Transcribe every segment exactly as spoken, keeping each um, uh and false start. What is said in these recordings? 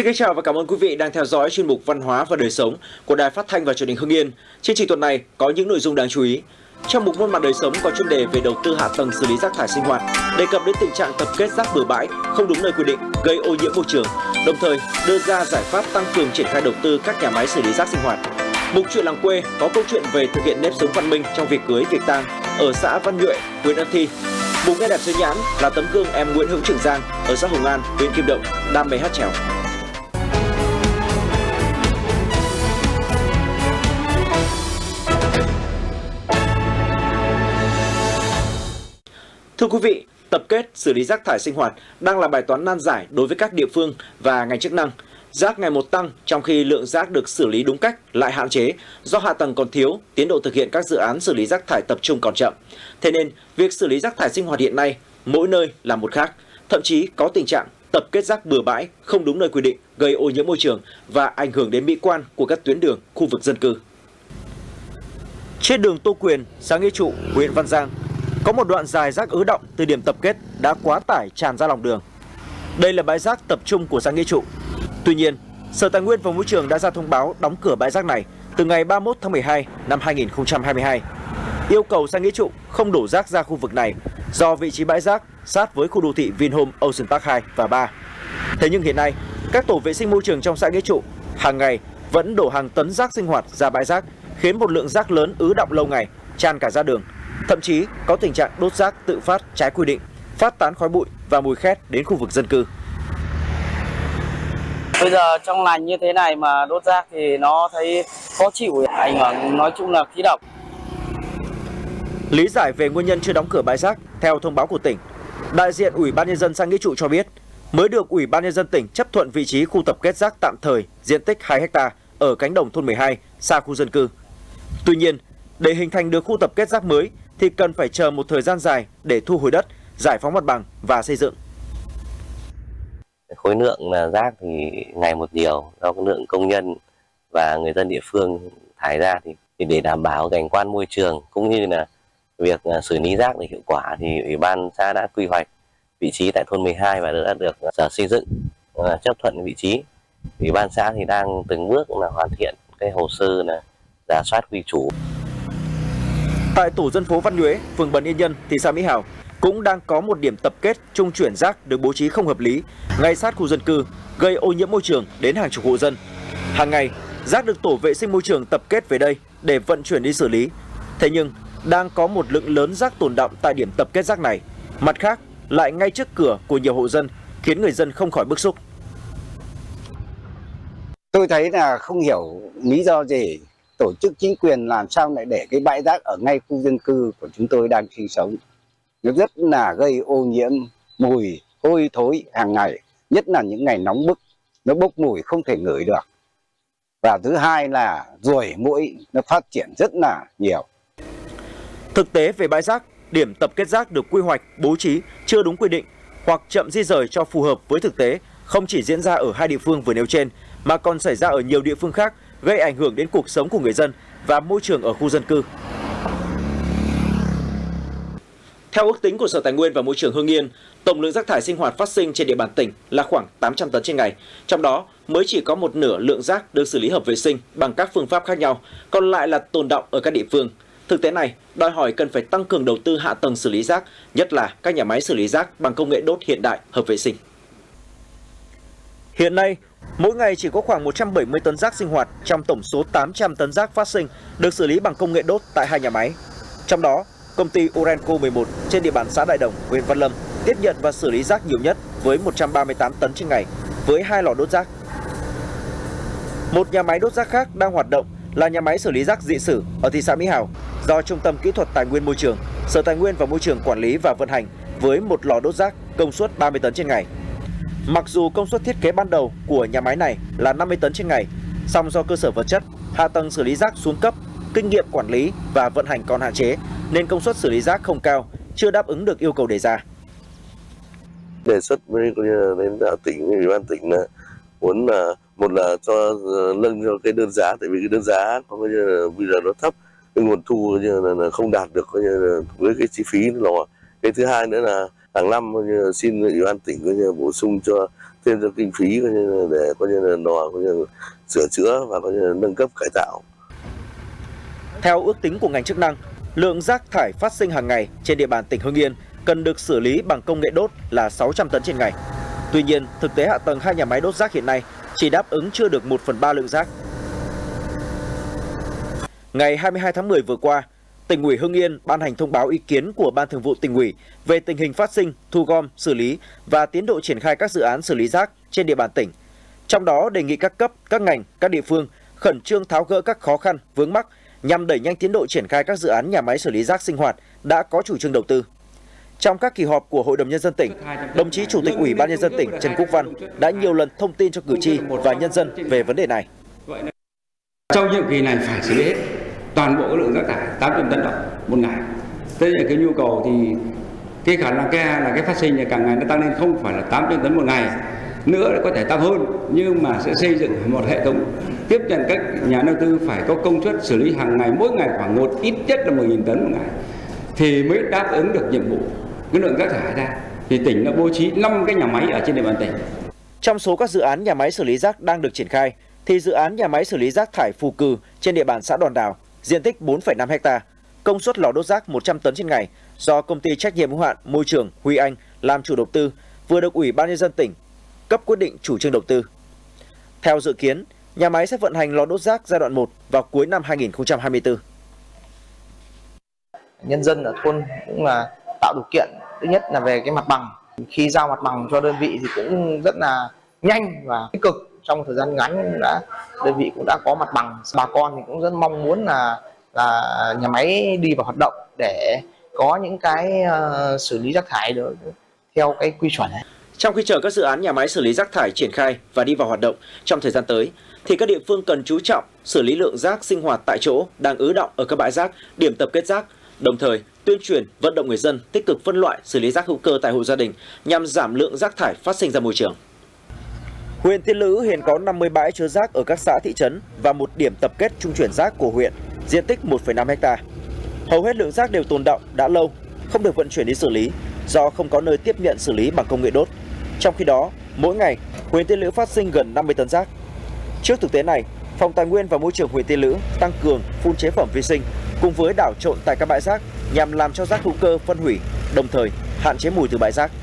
Xin kính chào và cảm ơn quý vị đang theo dõi chuyên mục Văn hóa và Đời sống của Đài Phát thanh và Truyền hình Hưng Yên. Chương trình tuần này có những nội dung đáng chú ý. Trong mục Môn Mặt Đời sống có chuyên đề về đầu tư hạ tầng xử lý rác thải sinh hoạt, đề cập đến tình trạng tập kết rác bừa bãi không đúng nơi quy định gây ô nhiễm môi trường, đồng thời đưa ra giải pháp tăng cường triển khai đầu tư các nhà máy xử lý rác sinh hoạt. Mục Chuyện làng quê có câu chuyện về thực hiện nếp sống văn minh trong việc cưới việc tang ở xã Văn Nhuệ, huyện Ân Thi. Mục Nghe đẹp xứ Nhãn là tấm gương em Nguyễn Hữu Trường Giang ở xã Hồng An, huyện Kim Động đam mê hát trèo. Thưa quý vị, tập kết xử lý rác thải sinh hoạt đang là bài toán nan giải đối với các địa phương và ngành chức năng. Rác ngày một tăng trong khi lượng rác được xử lý đúng cách lại hạn chế do hạ tầng còn thiếu, tiến độ thực hiện các dự án xử lý rác thải tập trung còn chậm. Thế nên, việc xử lý rác thải sinh hoạt hiện nay mỗi nơi là một khác, thậm chí có tình trạng tập kết rác bừa bãi không đúng nơi quy định, gây ô nhiễm môi trường và ảnh hưởng đến mỹ quan của các tuyến đường, khu vực dân cư. Trên đường Tô Quyền, xã Nghĩa Trụ, huyện Văn Giang, có một đoạn dài rác ứ đọng từ điểm tập kết đã quá tải tràn ra lòng đường. Đây là bãi rác tập trung của xã Nghĩa Trụ. Tuy nhiên, Sở Tài nguyên và Môi trường đã ra thông báo đóng cửa bãi rác này từ ngày ba mươi mốt tháng mười hai năm hai nghìn không trăm hai mươi hai, yêu cầu xã Nghĩa Trụ không đổ rác ra khu vực này do vị trí bãi rác sát với khu đô thị Vinhome Ocean Park hai và ba. Thế nhưng hiện nay, các tổ vệ sinh môi trường trong xã Nghĩa Trụ hàng ngày vẫn đổ hàng tấn rác sinh hoạt ra bãi rác, khiến một lượng rác lớn ứ đọng lâu ngày, tràn cả ra đường. Thậm chí có tình trạng đốt rác tự phát trái quy định, phát tán khói bụi và mùi khét đến khu vực dân cư. Bây giờ trong lành như thế này mà đốt rác thì nó thấy khó chịu, ảnh hưởng nói chung là khí độc. Lý giải về nguyên nhân chưa đóng cửa bãi rác, theo thông báo của tỉnh, đại diện Ủy ban Nhân dân xã Nghĩa Trụ cho biết, mới được Ủy ban Nhân dân tỉnh chấp thuận vị trí khu tập kết rác tạm thời diện tích hai héc ta ở cánh đồng thôn mười hai, xa khu dân cư. Tuy nhiên, để hình thành được khu tập kết rác mới thì cần phải chờ một thời gian dài để thu hồi đất, giải phóng mặt bằng và xây dựng. Khối lượng là rác thì ngày một nhiều do cái lượng công nhân và người dân địa phương thải ra, thì, thì để đảm bảo cảnh quan môi trường cũng như là việc xử lý rác để hiệu quả thì Ủy ban xã đã quy hoạch vị trí tại thôn mười hai và đã được Sở Xây dựng chấp thuận vị trí. Ủy ban xã thì đang từng bước là hoàn thiện cái hồ sơ là rà soát quy chủ. Tại tổ dân phố Văn Nhuế, phường Bần Yên Nhân, thị xã Mỹ Hào cũng đang có một điểm tập kết trung chuyển rác được bố trí không hợp lý ngay sát khu dân cư, gây ô nhiễm môi trường đến hàng chục hộ dân. Hàng ngày, rác được tổ vệ sinh môi trường tập kết về đây để vận chuyển đi xử lý. Thế nhưng, đang có một lượng lớn rác tồn đọng tại điểm tập kết rác này. Mặt khác, lại ngay trước cửa của nhiều hộ dân, khiến người dân không khỏi bức xúc. Tôi thấy là không hiểu lý do gì tổ chức chính quyền làm sao lại để cái bãi rác ở ngay khu dân cư của chúng tôi đang sinh sống. Nó rất là gây ô nhiễm, mùi, hôi thối hàng ngày, nhất là những ngày nóng bức, nó bốc mùi không thể ngửi được. Và thứ hai là ruồi muỗi nó phát triển rất là nhiều. Thực tế về bãi rác, điểm tập kết rác được quy hoạch, bố trí chưa đúng quy định hoặc chậm di rời cho phù hợp với thực tế không chỉ diễn ra ở hai địa phương vừa nêu trên mà còn xảy ra ở nhiều địa phương khác, gây ảnh hưởng đến cuộc sống của người dân và môi trường ở khu dân cư. Theo ước tính của Sở Tài nguyên và Môi trường Hưng Yên, tổng lượng rác thải sinh hoạt phát sinh trên địa bàn tỉnh là khoảng tám trăm tấn trên ngày. Trong đó, mới chỉ có một nửa lượng rác được xử lý hợp vệ sinh bằng các phương pháp khác nhau, còn lại là tồn đọng ở các địa phương. Thực tế này đòi hỏi cần phải tăng cường đầu tư hạ tầng xử lý rác, nhất là các nhà máy xử lý rác bằng công nghệ đốt hiện đại, hợp vệ sinh. Hiện nay, mỗi ngày chỉ có khoảng một trăm bảy mươi tấn rác sinh hoạt trong tổng số tám trăm tấn rác phát sinh được xử lý bằng công nghệ đốt tại hai nhà máy. Trong đó, công ty Orenco mười một trên địa bàn xã Đại Đồng, huyện Văn Lâm tiếp nhận và xử lý rác nhiều nhất với một trăm ba mươi tám tấn trên ngày với hai lò đốt rác. Một nhà máy đốt rác khác đang hoạt động là nhà máy xử lý rác Dị Sử ở thị xã Mỹ Hào do Trung tâm Kỹ thuật Tài nguyên Môi trường, Sở Tài nguyên và Môi trường quản lý và vận hành với một lò đốt rác công suất ba mươi tấn trên ngày. Mặc dù công suất thiết kế ban đầu của nhà máy này là năm mươi tấn trên ngày, song do cơ sở vật chất, hạ tầng xử lý rác xuống cấp, kinh nghiệm quản lý và vận hành còn hạn chế nên công suất xử lý rác không cao, chưa đáp ứng được yêu cầu đề ra. Đề xuất với đến tỉnh, ủy ban tỉnh là muốn là một là cho nâng cho cái đơn giá, tại vì cái đơn giá có như là bây giờ nó thấp, cái nguồn thu như là không đạt được với cái chi phí nó. Cái thứ hai nữa là hàng năm xin ủy ban tỉnh bổ sung cho thêm cho kinh phí coi như là để coi như là lò coi như là sửa chữa và coi như là nâng cấp cải tạo. Theo ước tính của ngành chức năng, lượng rác thải phát sinh hàng ngày trên địa bàn tỉnh Hưng Yên cần được xử lý bằng công nghệ đốt là sáu trăm tấn trên ngày. Tuy nhiên, thực tế hạ tầng hai nhà máy đốt rác hiện nay chỉ đáp ứng chưa được một phần ba lượng rác. Ngày hai mươi hai tháng mười vừa qua, Tỉnh ủy Hưng Yên ban hành thông báo ý kiến của Ban Thường vụ Tỉnh ủy về tình hình phát sinh, thu gom, xử lý và tiến độ triển khai các dự án xử lý rác trên địa bàn tỉnh. Trong đó đề nghị các cấp, các ngành, các địa phương khẩn trương tháo gỡ các khó khăn, vướng mắc nhằm đẩy nhanh tiến độ triển khai các dự án nhà máy xử lý rác sinh hoạt đã có chủ trương đầu tư. Trong các kỳ họp của Hội đồng Nhân dân tỉnh, đồng chí Chủ tịch Ủy ban Nhân dân tỉnh Trần Quốc Văn đã nhiều lần thông tin cho cử tri và nhân dân về vấn đề này. Trong nhiệm kỳ này phải xử lý hết toàn bộ lượng rác thải tám trăm tấn một ngày. Thế là cái nhu cầu thì cái khả năng cái là cái phát sinh là càng ngày nó tăng lên, không phải là tám trăm tấn một ngày nữa, có thể tăng hơn, nhưng mà sẽ xây dựng một hệ thống tiếp nhận các nhà đầu tư phải có công suất xử lý hàng ngày, mỗi ngày khoảng một ít nhất là một nghìn tấn một ngày thì mới đáp ứng được nhiệm vụ cái lượng rác thải ra. Thì tỉnh đã bố trí năm cái nhà máy ở trên địa bàn tỉnh. Trong số các dự án nhà máy xử lý rác đang được triển khai thì dự án nhà máy xử lý rác thải Phù Cừ trên địa bàn xã Đòn Đào, diện tích bốn phẩy năm héc ta, công suất lò đốt rác một trăm tấn trên ngày do công ty trách nhiệm hữu hạn Môi trường Huy Anh làm chủ đầu tư vừa được Ủy ban Nhân dân tỉnh cấp quyết định chủ trương đầu tư. Theo dự kiến, nhà máy sẽ vận hành lò đốt rác giai đoạn một vào cuối năm hai nghìn không trăm hai mươi tư. Nhân dân ở thôn cũng là tạo điều kiện, thứ nhất là về cái mặt bằng. Khi giao mặt bằng cho đơn vị thì cũng rất là nhanh và tích cực. Trong thời gian ngắn đã đơn vị cũng đã có mặt bằng. Bà con thì cũng rất mong muốn là là nhà máy đi vào hoạt động để có những cái uh, xử lý rác thải được theo cái quy chuẩn này. Trong khi chờ các dự án nhà máy xử lý rác thải triển khai và đi vào hoạt động trong thời gian tới, thì các địa phương cần chú trọng xử lý lượng rác sinh hoạt tại chỗ đang ứ đọng ở các bãi rác, điểm tập kết rác, đồng thời tuyên truyền vận động người dân tích cực phân loại xử lý rác hữu cơ tại hộ gia đình nhằm giảm lượng rác thải phát sinh ra môi trường. Huyện Tiên Lữ hiện có năm mươi bãi chứa rác ở các xã thị trấn và một điểm tập kết trung chuyển rác của huyện, diện tích một phẩy năm héc ta. Hầu hết lượng rác đều tồn đọng đã lâu, không được vận chuyển đi xử lý do không có nơi tiếp nhận xử lý bằng công nghệ đốt. Trong khi đó, mỗi ngày, huyện Tiên Lữ phát sinh gần năm mươi tấn rác. Trước thực tế này, Phòng Tài nguyên và Môi trường huyện Tiên Lữ tăng cường phun chế phẩm vi sinh cùng với đảo trộn tại các bãi rác nhằm làm cho rác hữu cơ phân hủy, đồng thời hạn chế mùi từ bãi rác.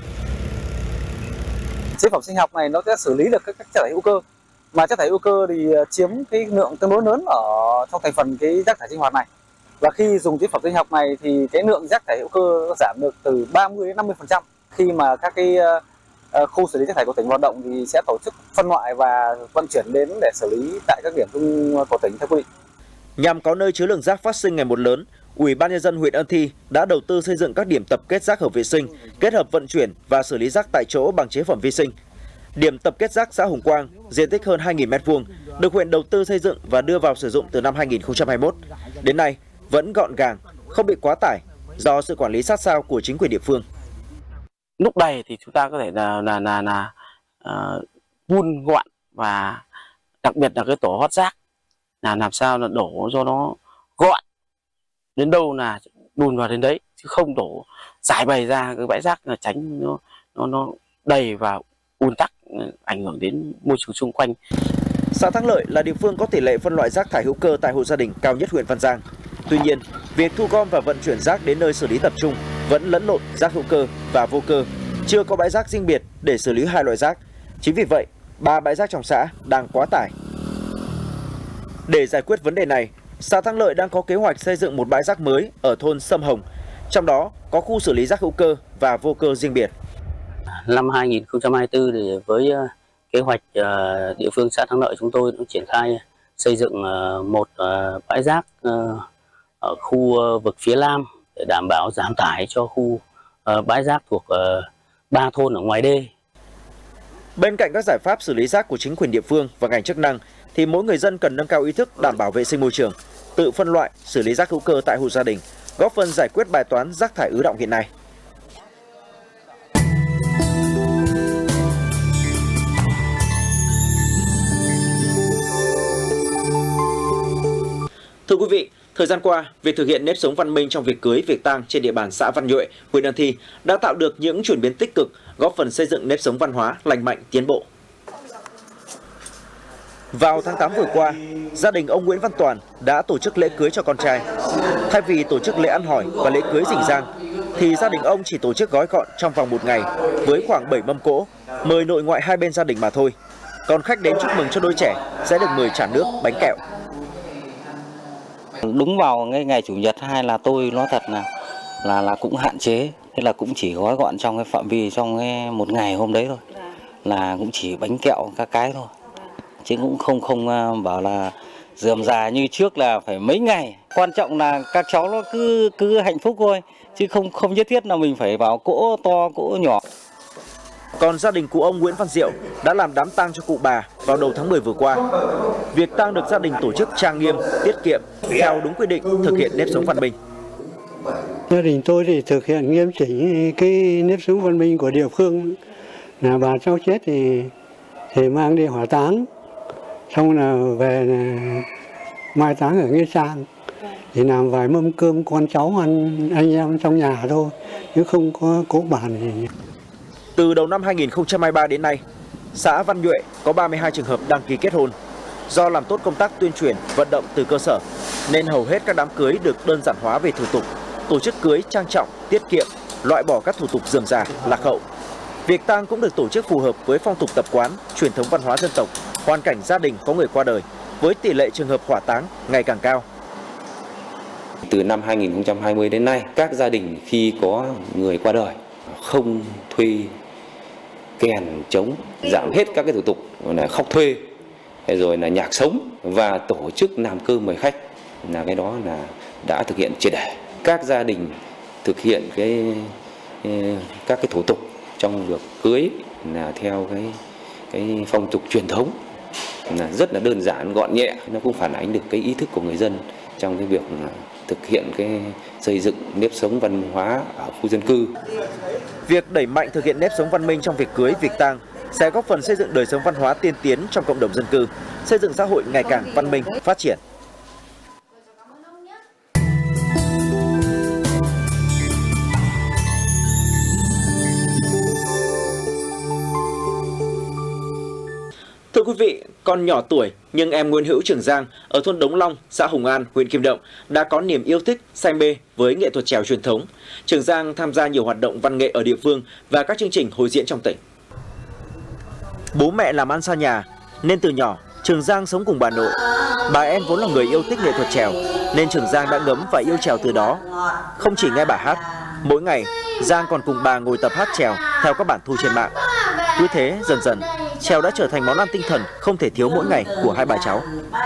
Chế phẩm sinh học này nó sẽ xử lý được các chất thải hữu cơ, mà chất thải hữu cơ thì chiếm cái lượng tương đối lớn ở trong thành phần cái rác thải sinh hoạt này. Và khi dùng chế phẩm sinh học này thì cái lượng rác thải hữu cơ nó giảm được từ ba mươi đến năm mươi phần trăm. Khi mà các cái khu xử lý rác thải của tỉnh hoạt động thì sẽ tổ chức phân loại và vận chuyển đến để xử lý tại các điểm chung của tỉnh theo quy định. Nhằm có nơi chứa lượng rác phát sinh ngày một lớn, Ủy ban Nhân dân huyện Ân Thi đã đầu tư xây dựng các điểm tập kết rác hợp vệ sinh, kết hợp vận chuyển và xử lý rác tại chỗ bằng chế phẩm vi sinh. Điểm tập kết rác xã Hùng Quang, diện tích hơn hai nghìn mét vuông, được huyện đầu tư xây dựng và đưa vào sử dụng từ năm hai nghìn không trăm hai mươi mốt. Đến nay vẫn gọn gàng, không bị quá tải do sự quản lý sát sao của chính quyền địa phương. Lúc này thì chúng ta có thể là là là, là uh, vun gọn và đặc biệt là cái tổ hót rác là làm sao là đổ cho nó gọn, đến đâu là đùn vào đến đấy, chứ không đổ giải bày ra cái bãi rác là tránh nó nó nó đầy và ùn tắc ảnh hưởng đến môi trường xung quanh. Xã Thắng Lợi là địa phương có tỷ lệ phân loại rác thải hữu cơ tại hộ gia đình cao nhất huyện Văn Giang. Tuy nhiên, việc thu gom và vận chuyển rác đến nơi xử lý tập trung vẫn lẫn lộn rác hữu cơ và vô cơ, chưa có bãi rác riêng biệt để xử lý hai loại rác. Chính vì vậy, ba bãi rác trong xã đang quá tải. Để giải quyết vấn đề này, xã Thắng Lợi đang có kế hoạch xây dựng một bãi rác mới ở thôn Sâm Hồng, trong đó có khu xử lý rác hữu cơ và vô cơ riêng biệt. Năm hai nghìn không trăm hai mươi tư thì với kế hoạch địa phương xã Thắng Lợi chúng tôi cũng triển khai xây dựng một bãi rác ở khu vực phía Nam để đảm bảo giảm tải cho khu bãi rác thuộc ba thôn ở ngoài đê. Bên cạnh các giải pháp xử lý rác của chính quyền địa phương và ngành chức năng, thì mỗi người dân cần nâng cao ý thức đảm bảo vệ sinh môi trường, tự phân loại, xử lý rác hữu cơ tại hộ gia đình, góp phần giải quyết bài toán rác thải ứ đọng hiện nay. Thưa quý vị, Thời gian qua, việc thực hiện nếp sống văn minh trong việc cưới, việc tang trên địa bàn xã Văn Nhuệ, huyện Ân Thi đã tạo được những chuyển biến tích cực, góp phần xây dựng nếp sống văn hóa lành mạnh, tiến bộ. Vào tháng tám vừa qua, gia đình ông Nguyễn Văn Toàn đã tổ chức lễ cưới cho con trai. Thay vì tổ chức lễ ăn hỏi và lễ cưới rình rang, thì gia đình ông chỉ tổ chức gói gọn trong vòng một ngày với khoảng bảy mâm cỗ, mời nội ngoại hai bên gia đình mà thôi. Còn khách đến chúc mừng cho đôi trẻ sẽ được mời trà nước, bánh kẹo. Đúng vào cái ngày chủ nhật hay là tôi nói thật là là là cũng hạn chế, thế là cũng chỉ gói gọn trong cái phạm vi trong cái một ngày hôm đấy thôi, là cũng chỉ bánh kẹo các cái thôi, chứ cũng không không bảo là rườm rà như trước là phải mấy ngày. Quan trọng là các cháu nó cứ cứ hạnh phúc thôi, chứ không không nhất thiết là mình phải vào cỗ to cỗ nhỏ. Còn gia đình cụ ông Nguyễn Văn Diệu đã làm đám tang cho cụ bà vào đầu tháng mười vừa qua. Việc tang được gia đình tổ chức trang nghiêm, tiết kiệm, theo đúng quy định, thực hiện nếp sống văn minh. Gia đình tôi thì thực hiện nghiêm chỉnh cái nếp sống văn minh của địa phương, là bà cháu chết thì thì mang đi hỏa táng, xong là về là mai táng ở nghĩa trang, thì làm vài mâm cơm con cháu ăn anh em trong nhà thôi, chứ không có cỗ bàn gì. Từ đầu năm hai nghìn không trăm hai mươi ba đến nay, xã Văn Nhuệ có ba mươi hai trường hợp đăng ký kết hôn. Do làm tốt công tác tuyên truyền, vận động từ cơ sở, nên hầu hết các đám cưới được đơn giản hóa về thủ tục, tổ chức cưới trang trọng, tiết kiệm, loại bỏ các thủ tục rườm rà, lạc hậu. Việc tang cũng được tổ chức phù hợp với phong tục tập quán, truyền thống văn hóa dân tộc, hoàn cảnh gia đình có người qua đời, với tỷ lệ trường hợp hỏa táng ngày càng cao. Từ năm hai nghìn không trăm hai mươi đến nay, các gia đình khi có người qua đời không thuê kèn trống, giảm hết các cái thủ tục là khóc thuê, rồi là nhạc sống và tổ chức làm cơm mời khách, là cái đó là đã thực hiện triệt để. Các gia đình thực hiện cái các cái thủ tục trong việc cưới là theo cái cái phong tục truyền thống, là rất là đơn giản, gọn nhẹ, nó cũng phản ánh được cái ý thức của người dân trong cái việc thực hiện cái xây dựng nếp sống văn hóa ở khu dân cư. Việc đẩy mạnh thực hiện nếp sống văn minh trong việc cưới, việc tang sẽ góp phần xây dựng đời sống văn hóa tiên tiến trong cộng đồng dân cư, xây dựng xã hội ngày càng văn minh, phát triển. Thưa quý vị, còn nhỏ tuổi nhưng em Nguyễn Hữu Trường Giang ở thôn Đống Long, xã Hùng An, huyện Kim Động đã có niềm yêu thích, say mê với nghệ thuật chèo truyền thống. Trường Giang tham gia nhiều hoạt động văn nghệ ở địa phương và các chương trình hội diễn trong tỉnh. Bố mẹ làm ăn xa nhà nên từ nhỏ Trường Giang sống cùng bà nội. Bà em vốn là người yêu thích nghệ thuật chèo nên Trường Giang đã ngấm và yêu chèo từ đó. Không chỉ nghe bà hát, mỗi ngày Giang còn cùng bà ngồi tập hát chèo theo các bản thu trên mạng. Cứ thế dần dần, chèo đã trở thành món ăn tinh thần không thể thiếu mỗi ngày của hai bà cháu.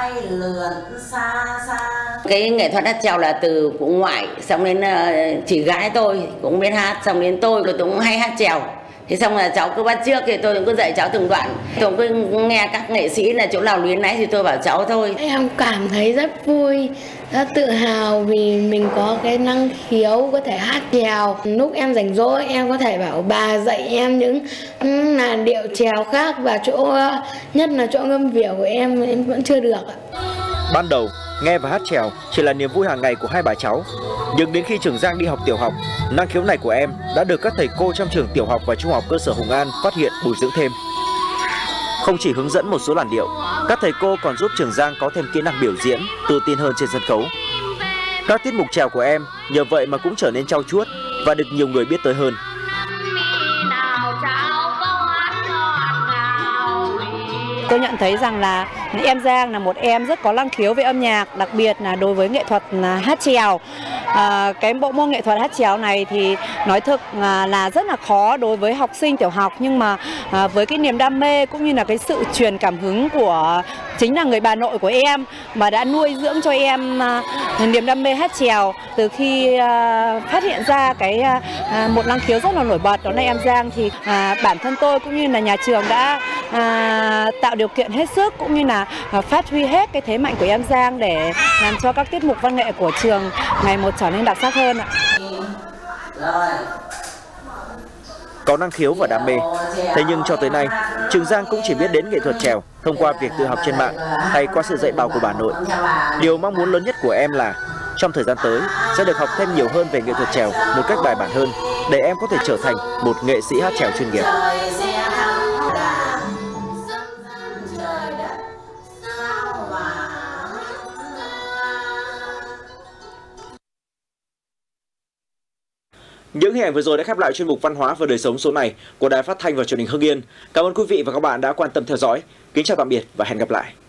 Cái nghệ thuật hát chèo là từ cụ ngoại, xong đến chị gái tôi cũng biết hát, xong đến tôi tôi cũng hay hát chèo. Thế xong là cháu cứ bắt chước thì tôi cũng cứ dạy cháu từng đoạn. Tôi cứ nghe các nghệ sĩ là chỗ nào luyến láy thì tôi bảo cháu thôi. Em cảm thấy rất vui, rất tự hào vì mình có cái năng khiếu có thể hát chèo. Lúc em rảnh rỗi em có thể bảo bà dạy em những làn điệu chèo khác, và chỗ nhất là chỗ ngâm viểu của em em vẫn chưa được. Ban đầu nghe và hát chèo chỉ là niềm vui hàng ngày của hai bà cháu, nhưng đến khi Trường Giang đi học tiểu học, năng khiếu này của em đã được các thầy cô trong trường tiểu học và trung học cơ sở Hùng An phát hiện, bồi dưỡng thêm. Không chỉ hướng dẫn một số làn điệu, các thầy cô còn giúp Trường Giang có thêm kỹ năng biểu diễn, tự tin hơn trên sân khấu. Các tiết mục chèo của em nhờ vậy mà cũng trở nên trau chuốt và được nhiều người biết tới hơn. Tôi nhận thấy rằng là em Giang là một em rất có năng khiếu về âm nhạc, đặc biệt là đối với nghệ thuật là hát chèo. À, cái bộ môn nghệ thuật hát chèo này thì nói thực là, là rất là khó đối với học sinh tiểu học, nhưng mà à, với cái niềm đam mê cũng như là cái sự truyền cảm hứng của chính là người bà nội của em mà đã nuôi dưỡng cho em à, niềm đam mê hát chèo. Từ khi à, phát hiện ra cái à, một năng khiếu rất là nổi bật đó là em Giang, thì à, bản thân tôi cũng như là nhà trường đã à, tạo điều kiện hết sức cũng như là à, phát huy hết cái thế mạnh của em Giang để làm cho các tiết mục văn nghệ của trường ngày một trở nên đặc sắc hơn ạ. Có năng khiếu và đam mê, thế nhưng cho tới nay, Trường Giang cũng chỉ biết đến nghệ thuật chèo thông qua việc tự học trên mạng hay qua sự dạy bảo của bà nội. Điều mong muốn lớn nhất của em là trong thời gian tới sẽ được học thêm nhiều hơn về nghệ thuật chèo một cách bài bản hơn để em có thể trở thành một nghệ sĩ hát chèo chuyên nghiệp. Những hình ảnh vừa rồi đã khép lại chuyên mục Văn hóa và Đời sống số này của Đài Phát thanh và Truyền hình Hưng Yên. Cảm ơn quý vị và các bạn đã quan tâm theo dõi. Kính chào tạm biệt và hẹn gặp lại.